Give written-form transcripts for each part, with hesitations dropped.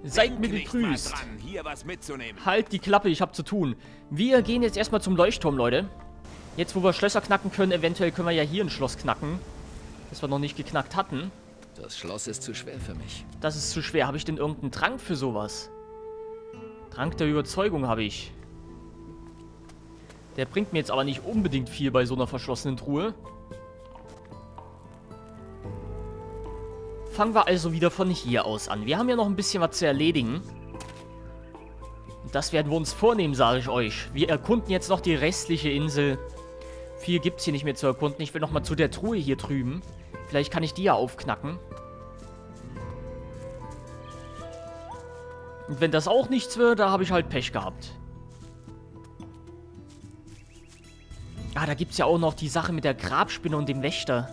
Seid mir Denk nicht gegrüßt. mal dran, hier was mitzunehmen. Halt die Klappe, ich hab zu tun. Wir gehen jetzt erstmal zum Leuchtturm, Leute. Jetzt, wo wir Schlösser knacken können, eventuell können wir ja hier ein Schloss knacken. Das wir noch nicht geknackt hatten. Das Schloss ist zu schwer für mich. Das ist zu schwer. Habe ich denn irgendeinen Trank für sowas? Trank der Überzeugung habe ich. Der bringt mir jetzt aber nicht unbedingt viel bei so einer verschlossenen Truhe. Fangen wir also wieder von hier aus an. Wir haben ja noch ein bisschen was zu erledigen. Das werden wir uns vornehmen, sage ich euch. Wir erkunden jetzt noch die restliche Insel. Viel gibt es hier nicht mehr zu erkunden. Ich will noch mal zu der Truhe hier drüben. Vielleicht kann ich die ja aufknacken. Und wenn das auch nichts wird, da habe ich halt Pech gehabt. Ah, da gibt es ja auch noch die Sache mit der Grabspinne und dem Wächter.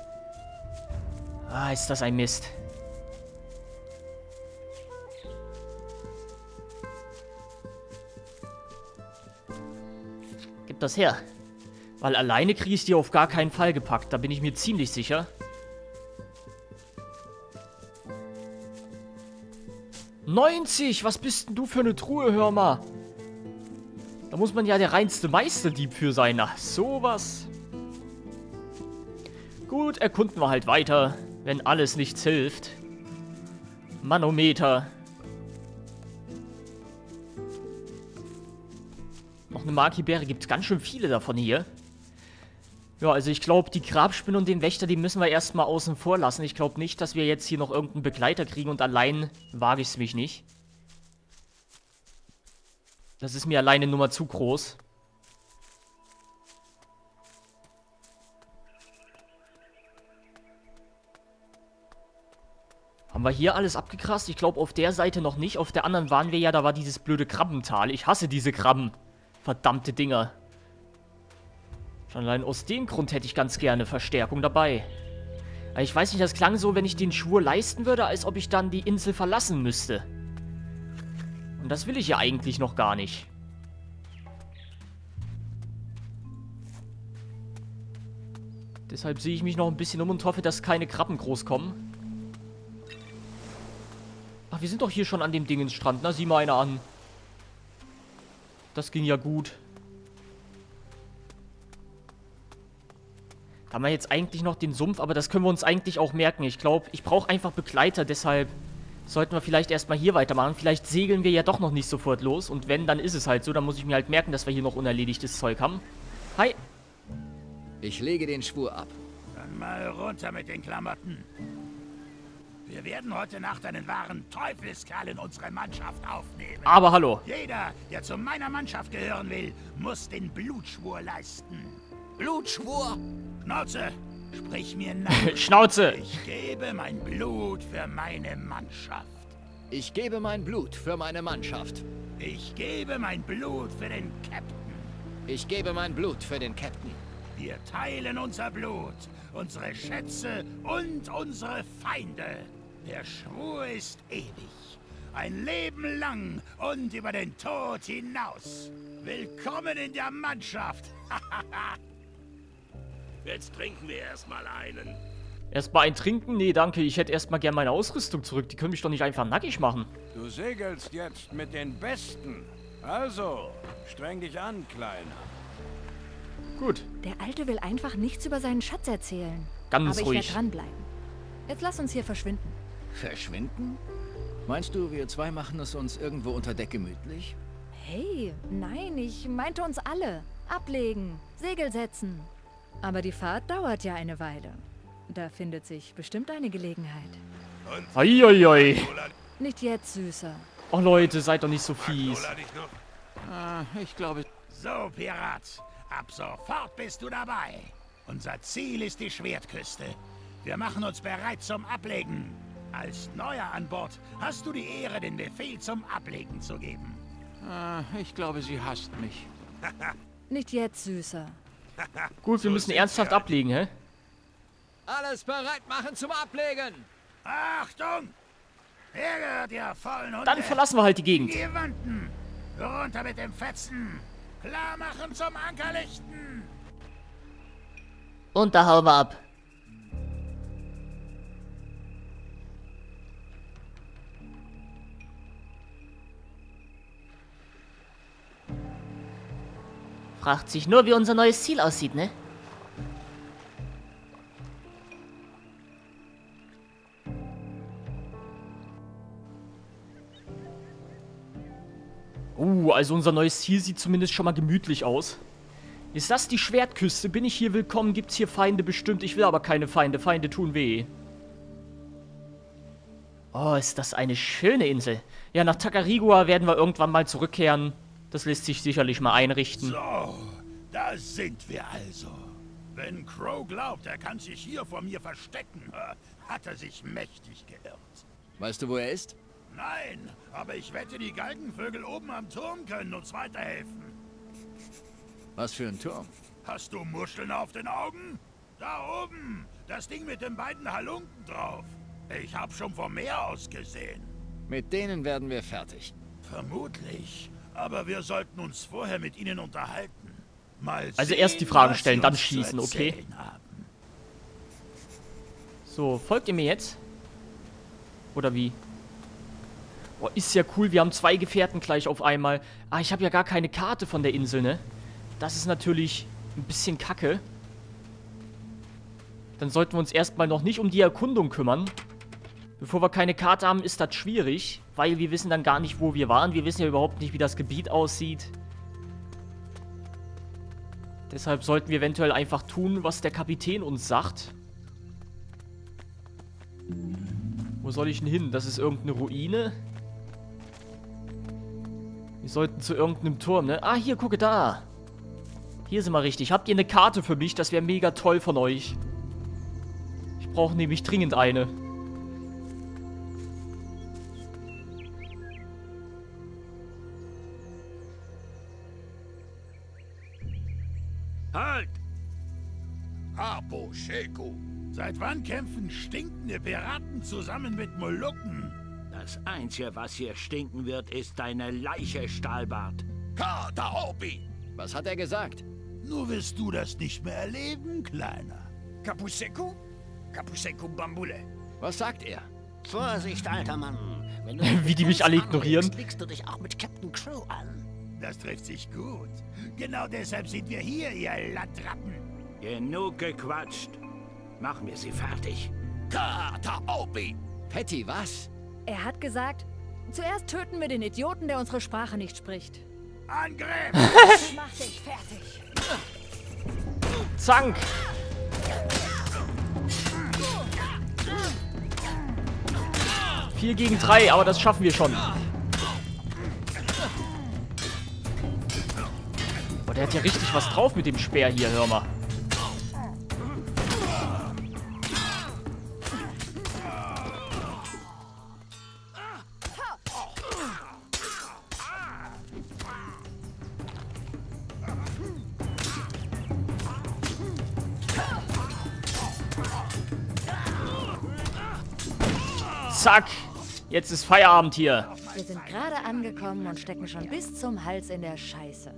Ah, ist das ein Mist. Gib das her. Weil alleine kriege ich die auf gar keinen Fall gepackt. Da bin ich mir ziemlich sicher. $90! Was bist denn du für eine Truhe, hör mal? Da muss man ja der reinste Meisterdieb für sein. Ach, sowas. Gut, erkunden wir halt weiter, wenn alles nichts hilft. Manometer. Noch eine Maki-Beere, gibt es ganz schön viele davon hier. Ja, also ich glaube, die Grabspinne und den Wächter, die müssen wir erstmal außen vor lassen. Ich glaube nicht, dass wir jetzt hier noch irgendeinen Begleiter kriegen und allein wage ich es mich nicht. Das ist mir alleine Nummer zu groß. Haben wir hier alles abgegrast? Ich glaube, auf der Seite noch nicht. Auf der anderen waren wir ja, da war dieses blöde Krabbental. Ich hasse diese Krabben. Verdammte Dinger. Schon allein aus dem Grund hätte ich ganz gerne Verstärkung dabei. Aber ich weiß nicht, das klang so, wenn ich den Schwur leisten würde, als ob ich dann die Insel verlassen müsste. Und das will ich ja eigentlich noch gar nicht. Deshalb sehe ich mich noch ein bisschen um und hoffe, dass keine Krabben groß kommen. Ach, wir sind doch hier schon an dem Dingensstrand. Na, sieh mal einer an. Das ging ja gut. Da haben wir jetzt eigentlich noch den Sumpf, aber das können wir uns eigentlich auch merken. Ich glaube, ich brauche einfach Begleiter, deshalb sollten wir vielleicht erstmal hier weitermachen. Vielleicht segeln wir ja doch noch nicht sofort los. Und wenn, dann ist es halt so. Dann muss ich mir halt merken, dass wir hier noch unerledigtes Zeug haben. Hi. Ich lege den Schwur ab. Dann mal runter mit den Klamotten. Wir werden heute Nacht einen wahren Teufelskerl in unsere Mannschaft aufnehmen. Aber hallo. Jeder, der zu meiner Mannschaft gehören will, muss den Blutschwur leisten. Blutschwur! Schnauze, sprich mir nach. Schnauze. Ich gebe mein Blut für meine Mannschaft. Ich gebe mein Blut für meine Mannschaft. Ich gebe mein Blut für den Captain. Ich gebe mein Blut für den Captain. Wir teilen unser Blut, unsere Schätze und unsere Feinde. Der Schwur ist ewig. Ein Leben lang und über den Tod hinaus. Willkommen in der Mannschaft. Jetzt trinken wir erstmal einen. Erstmal ein Trinken? Nee, danke. Ich hätte erstmal gern meine Ausrüstung zurück. Die können mich doch nicht einfach nackig machen. Du segelst jetzt mit den Besten. Also, streng dich an, Kleiner. Gut. Der Alte will einfach nichts über seinen Schatz erzählen. Ganz Aber ich ruhig. werde dranbleiben. Jetzt lass uns hier verschwinden. Verschwinden? Meinst du, wir zwei machen es uns irgendwo unter Deck gemütlich? Hey, nein, ich meinte uns alle. Ablegen, Segel setzen. Aber die Fahrt dauert ja eine Weile. Da findet sich bestimmt eine Gelegenheit. Eieiei. Nicht jetzt, Süßer. Oh Leute, seid doch nicht so fies. Lola dich noch? Ich glaube, So, Pirat, ab sofort bist du dabei. Unser Ziel ist die Schwertküste. Wir machen uns bereit zum Ablegen. Als Neuer an Bord hast du die Ehre, den Befehl zum Ablegen zu geben. ich glaube, sie hasst mich. Nicht jetzt, Süßer. Gut, wir müssen ernsthaft ablegen, hä? Alles bereit machen zum Ablegen! Achtung! Wer gehört ihr vollen Hunde? Dann verlassen wir halt die Gegend. Gewanden! Runter mit dem Fetzen! Klar machen zum Ankerlichten! Und da hauen wir ab. Fragt sich nur, wie unser neues Ziel aussieht, ne? Also unser neues Ziel sieht zumindest schon mal gemütlich aus. Ist das die Schwertküste? Bin ich hier willkommen? Gibt's hier Feinde bestimmt? Ich will aber keine Feinde. Feinde tun weh. Oh, ist das eine schöne Insel. Ja, nach Tacarigua werden wir irgendwann mal zurückkehren. Das lässt sich sicherlich mal einrichten. So, da sind wir also. Wenn Crow glaubt, er kann sich hier vor mir verstecken, hat er sich mächtig geirrt. Weißt du, wo er ist? Nein, aber ich wette, die Galgenvögel oben am Turm können uns weiterhelfen. Was für ein Turm? Hast du Muscheln auf den Augen? Da oben, das Ding mit den beiden Halunken drauf. Ich hab schon vom Meer aus gesehen. Mit denen werden wir fertig. Vermutlich, aber wir sollten uns vorher mit ihnen unterhalten. Mal Also sehen, erst die Fragen was stellen, sie dann uns zu schießen, okay? erzählen haben. So, folgt ihr mir jetzt? Oder wie? Oh, ist ja cool, wir haben 2 Gefährten gleich auf einmal. Ah, ich habe ja gar keine Karte von der Insel, ne? Das ist natürlich ein bisschen kacke. Dann sollten wir uns erstmal noch nicht um die Erkundung kümmern. Bevor wir keine Karte haben, ist das schwierig, weil wir wissen dann gar nicht, wo wir waren. Wir wissen ja überhaupt nicht, wie das Gebiet aussieht. Deshalb sollten wir eventuell einfach tun, was der Kapitän uns sagt. Wo soll ich denn hin? Das ist irgendeine Ruine. Wir sollten zu irgendeinem Turm, ne? Ah, hier, gucke da. Hier sind wir richtig. Habt ihr eine Karte für mich? Das wäre mega toll von euch. Ich brauche nämlich dringend eine. Halt! Harpo Sheku. Seit wann kämpfen stinkende Piraten zusammen mit Molukken? Das Einzige, was hier stinken wird, ist deine Leiche, Stahlbart. Kataopi! Was hat er gesagt? Nur wirst du das nicht mehr erleben, Kleiner. Kapuseku? Kapuseku Bambule. Was sagt er? Vorsicht, alter Mann. Wenn du Wie die mich alle ignorieren. legst du dich auch mit Captain Crow an. Das trifft sich gut. Genau deshalb sind wir hier, ihr Landratten. Genug gequatscht. Machen wir sie fertig. Kataopi! Patty, was? Er hat gesagt, zuerst töten wir den Idioten, der unsere Sprache nicht spricht. Angriff! Ich mach dich fertig. Zank! Vier gegen 3, aber das schaffen wir schon. Oh, der hat ja richtig was drauf mit dem Speer hier, hör mal. Zack! Jetzt ist Feierabend hier. Wir sind gerade angekommen und stecken schon bis zum Hals in der Scheiße.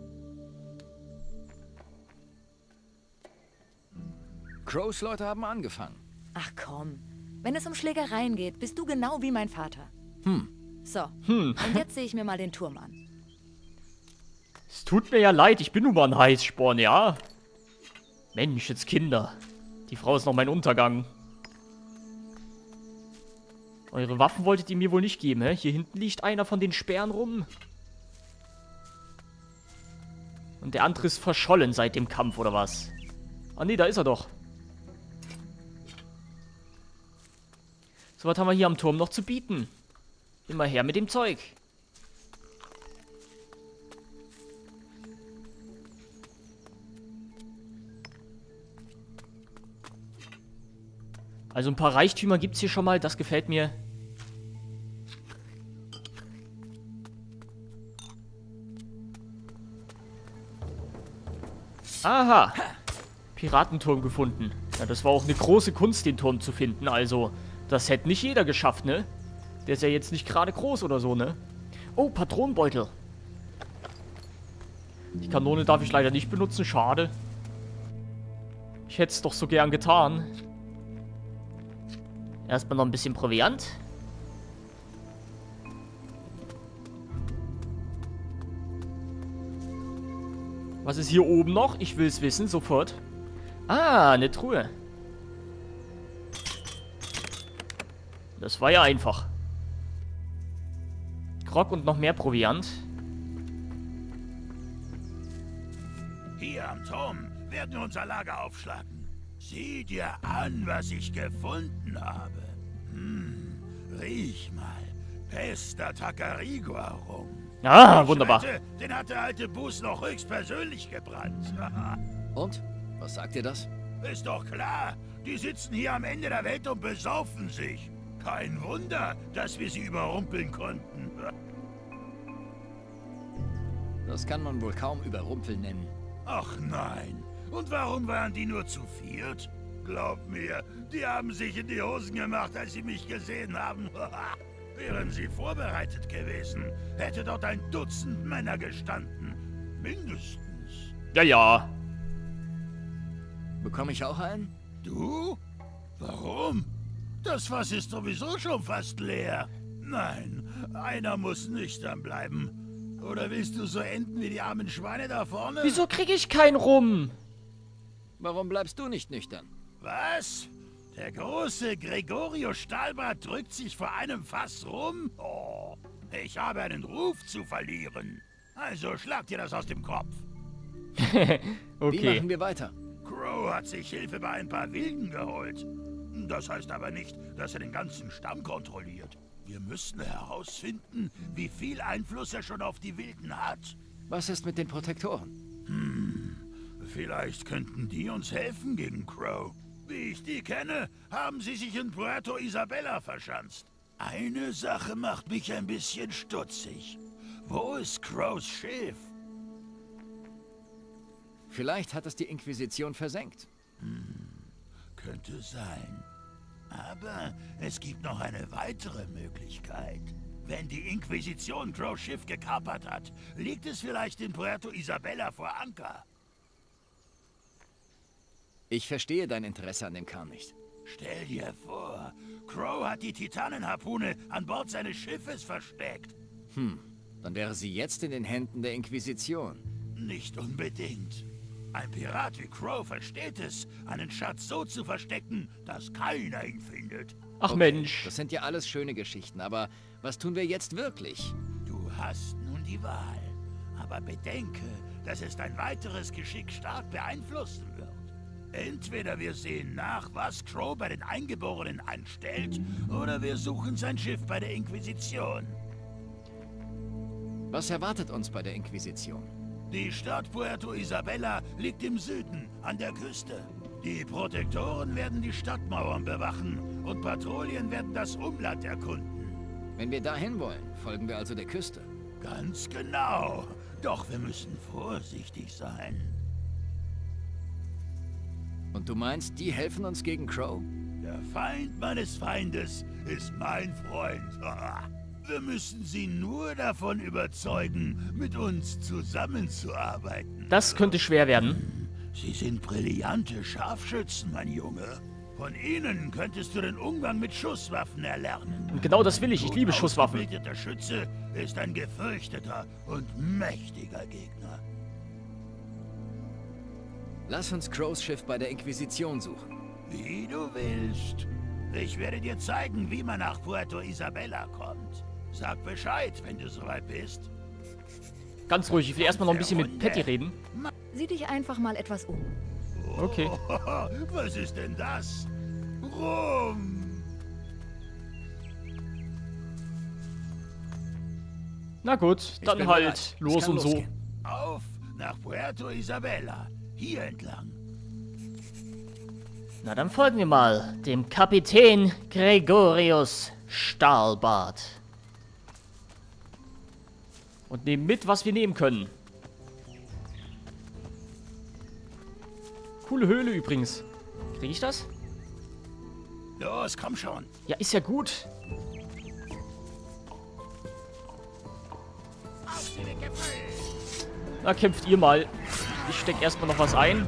Crows Leute haben angefangen. Ach komm, wenn es um Schlägereien geht, bist du genau wie mein Vater. So, und jetzt sehe ich mir mal den Turm an. Es tut mir ja leid, ich bin nun mal ein Heißsporn, ja? Mensch, jetzt Kinder. Die Frau ist noch mein Untergang. Eure Waffen wolltet ihr mir wohl nicht geben, hä? Hier hinten liegt einer von den Speeren rum. Und der andere ist verschollen seit dem Kampf, oder was? Ah, nee, da ist er doch. So, was haben wir hier am Turm noch zu bieten? Immer her mit dem Zeug. Also ein paar Reichtümer gibt es hier schon mal, das gefällt mir. Aha. Piratenturm gefunden. Ja, das war auch eine große Kunst, den Turm zu finden. Also, das hätte nicht jeder geschafft, ne? Der ist ja jetzt nicht gerade groß oder so, ne? Oh, Patronenbeutel. Die Kanone darf ich leider nicht benutzen, schade. Ich hätte es doch so gern getan. Erstmal noch ein bisschen Proviant. Was ist hier oben noch? Ich will es wissen, sofort. Ah, eine Truhe. Das war ja einfach. Grog und noch mehr Proviant. Hier am Turm werden wir unser Lager aufschlagen. Sieh dir an, was ich gefunden habe. Riech mal. Bester Takarigua-Rum. Ah, wunderbar. Den hat der alte Bus noch höchstpersönlich gebrannt. Und? Was sagt dir das? Ist doch klar. Die sitzen hier am Ende der Welt und besaufen sich. Kein Wunder, dass wir sie überrumpeln konnten. Das kann man wohl kaum überrumpeln nennen. Ach nein. Und warum waren die nur zu viert? Glaub mir, die haben sich in die Hosen gemacht, als sie mich gesehen haben. Wären sie vorbereitet gewesen, hätte dort ein Dutzend Männer gestanden. Mindestens. Ja, ja. Bekomme ich auch einen? Du? Warum? Das Fass ist sowieso schon fast leer. Nein, einer muss nüchtern bleiben. Oder willst du so enden wie die armen Schweine da vorne? Wieso kriege ich keinen Rum? Warum bleibst du nicht nüchtern? Was? Der große Gregorio Stahlbart drückt sich vor einem Fass rum? Oh, ich habe einen Ruf zu verlieren. Also schlag dir das aus dem Kopf. Wie Okay. machen wir weiter? Crow hat sich Hilfe bei ein paar Wilden geholt. Das heißt aber nicht, dass er den ganzen Stamm kontrolliert. Wir müssen herausfinden, wie viel Einfluss er schon auf die Wilden hat. Was ist mit den Protektoren? Vielleicht könnten die uns helfen gegen Crow. Wie ich die kenne, haben sie sich in Puerto Isabella verschanzt. Eine Sache macht mich ein bisschen stutzig. Wo ist Crows Schiff? Vielleicht hat es die Inquisition versenkt. Könnte sein. Aber es gibt noch eine weitere Möglichkeit. Wenn die Inquisition Crows Schiff gekapert hat, liegt es vielleicht in Puerto Isabella vor Anker. Ich verstehe dein Interesse an dem Kram nicht. Stell dir vor, Crow hat die Titanenharpune an Bord seines Schiffes versteckt. Dann wäre sie jetzt in den Händen der Inquisition. Nicht unbedingt. Ein Pirat wie Crow versteht es, einen Schatz so zu verstecken, dass keiner ihn findet. Ach Mensch. Das sind ja alles schöne Geschichten, aber was tun wir jetzt wirklich? Du hast nun die Wahl. Aber bedenke, dass es dein weiteres Geschick stark beeinflussen wird. Entweder wir sehen nach, was Crow bei den Eingeborenen anstellt, oder wir suchen sein Schiff bei der Inquisition. Was erwartet uns bei der Inquisition? Die Stadt Puerto Isabella liegt im Süden, an der Küste. Die Protektoren werden die Stadtmauern bewachen und Patrouillen werden das Umland erkunden. Wenn wir dahin wollen, folgen wir also der Küste. Ganz genau. Doch wir müssen vorsichtig sein. Und du meinst, die helfen uns gegen Crow? Der Feind meines Feindes ist mein Freund. Wir müssen sie nur davon überzeugen, mit uns zusammenzuarbeiten. Das könnte schwer werden. Sie sind brillante Scharfschützen, mein Junge. Von ihnen könntest du den Umgang mit Schusswaffen erlernen. Und genau das will ich. Ich liebe Schusswaffen. Ein ausgebildeter Schütze ist ein gefürchteter und mächtiger Gegner. Lass uns Crows Schiff bei der Inquisition suchen. Wie du willst. Ich werde dir zeigen, wie man nach Puerto Isabella kommt. Sag Bescheid, wenn du soweit bist. Ganz ruhig. Ich will erstmal noch ein bisschen mit Patty reden. Sieh dich einfach mal etwas um. Okay. Was ist denn das? Rum! Na gut, dann bin halt bereit. los Es kann und so. losgehen. Auf nach Puerto Isabella. Hier entlang. Na, dann folgen wir mal dem Kapitän Gregorius Stahlbart. Und nehmen mit, was wir nehmen können. Coole Höhle übrigens. Krieg ich das? Los, komm schon. Ja, ist ja gut. Na, kämpft ihr mal. Ich steck erstmal noch was ein.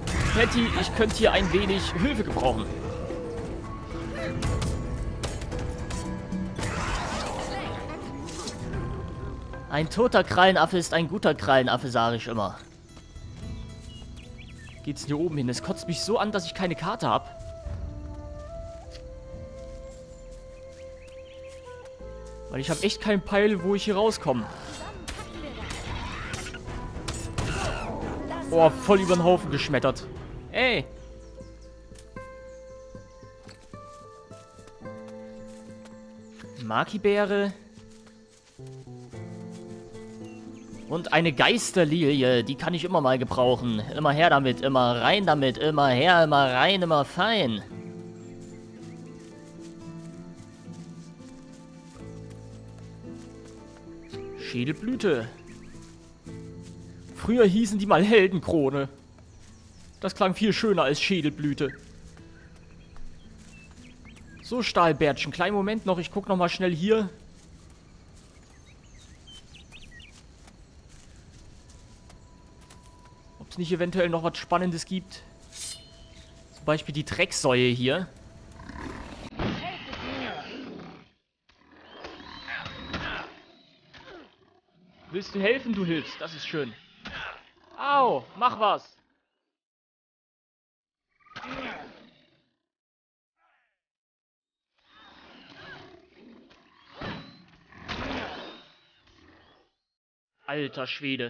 Patty, ich könnte hier ein wenig Hilfe gebrauchen. Ein toter Krallenaffe ist ein guter Krallenaffe, sage ich immer. Geht's hier oben hin? Es kotzt mich so an, dass ich keine Karte habe. Weil ich habe echt keinen Peil, wo ich hier rauskomme. Boah, voll über den Haufen geschmettert. Ey! Maki-Beere. Und eine Geisterlilie, die kann ich immer mal gebrauchen. Immer her damit, immer rein damit, immer her, immer rein, immer fein. Schädelblüte. Früher hießen die mal Heldenkrone. Das klang viel schöner als Schädelblüte. So, Stahlbärtchen, kleinen Moment noch, ich guck noch mal schnell hier. Ob es nicht eventuell noch was Spannendes gibt. Zum Beispiel die Drecksäue hier. Willst du helfen? Du hilfst. Das ist schön. Au, mach was. Alter Schwede.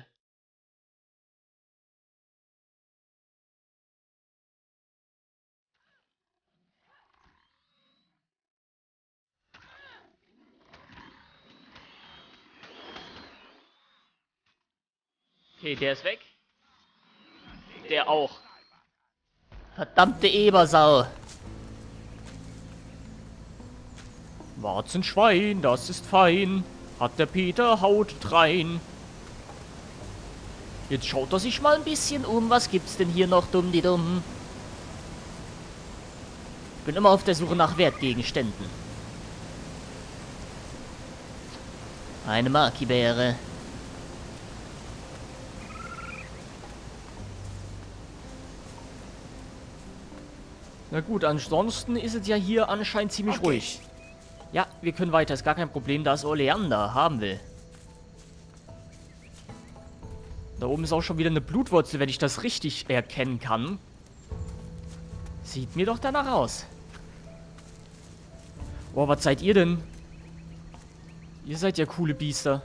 Okay, der ist weg. Der auch. Verdammte Ebersau. Warzenschwein, das ist fein. Hat der Peter Haut rein. Jetzt schaut er sich mal ein bisschen um. Was gibt's denn hier noch, dumm? Bin immer auf der Suche nach Wertgegenständen. Eine Maki-Beere. Na gut, ansonsten ist es ja hier anscheinend ziemlich ruhig. Ja, wir können weiter, ist gar kein Problem, da ist Oleander, haben wir. Da oben ist auch schon wieder eine Blutwurzel, wenn ich das richtig erkennen kann. Sieht mir doch danach aus. Boah, was seid ihr denn? Ihr seid ja coole Biester.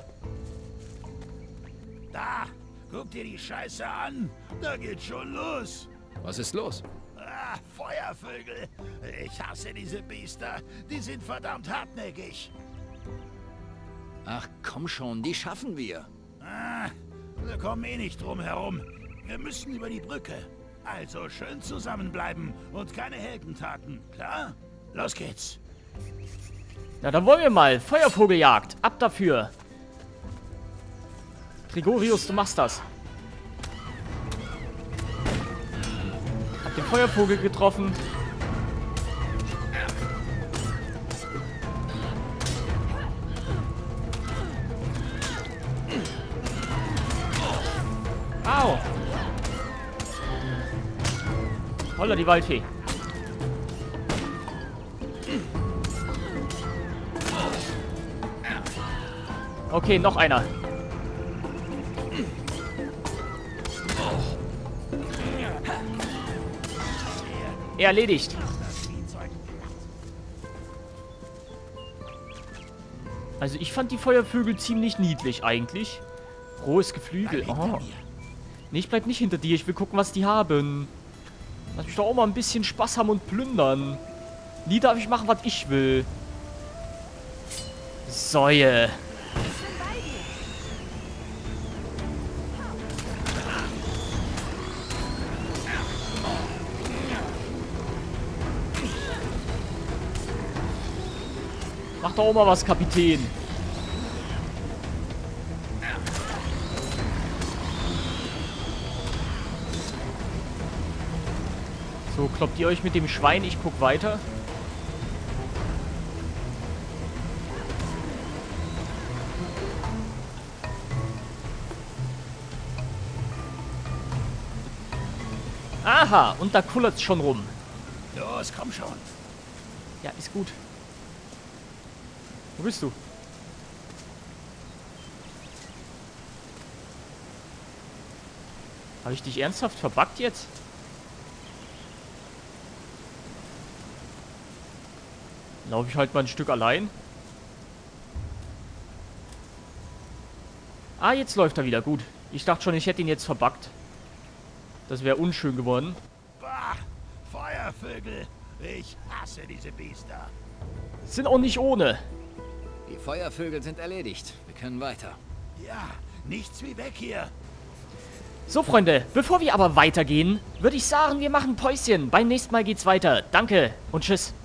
Da, guck dir die Scheiße an. Da geht's schon los. Was ist los? Ah, Feuervögel. Ich hasse diese Biester. Die sind verdammt hartnäckig. Ach, komm schon, die schaffen wir. Ah, wir kommen eh nicht drum herum. Wir müssen über die Brücke. Also schön zusammenbleiben und keine Heldentaten, klar? Los geht's. Na, dann wollen wir mal. Feuervogeljagd. Ab dafür. Gregorius, du machst das. Hab den Feuervogel getroffen. Au. Holla, die Waldfee. Okay, noch einer. Erledigt. Also ich fand die Feuervögel ziemlich niedlich eigentlich. Rohes Geflügel. Oh. Nee, ich bleib nicht hinter dir. Ich will gucken, was die haben. Lass mich doch auch mal ein bisschen Spaß haben und plündern. Nie darf ich machen, was ich will. Säue. Mach doch auch mal was, Kapitän. So, kloppt ihr euch mit dem Schwein, ich guck weiter. Aha, und da kullert's schon rum. Los, komm schon. Ja, ist gut. Wo bist du? Habe ich dich ernsthaft verbuggt jetzt? Laufe ich halt mal ein Stück allein. Ah, jetzt läuft er wieder. Gut. Ich dachte schon, ich hätte ihn jetzt verbuggt. Das wäre unschön geworden. Bah, Feuervögel. Ich hasse diese Biester. Sind auch nicht ohne. Die Feuervögel sind erledigt. Wir können weiter. Ja, nichts wie weg hier. So, Freunde, bevor wir aber weitergehen, würde ich sagen, wir machen ein Päuschen. Beim nächsten Mal geht's weiter. Danke und tschüss.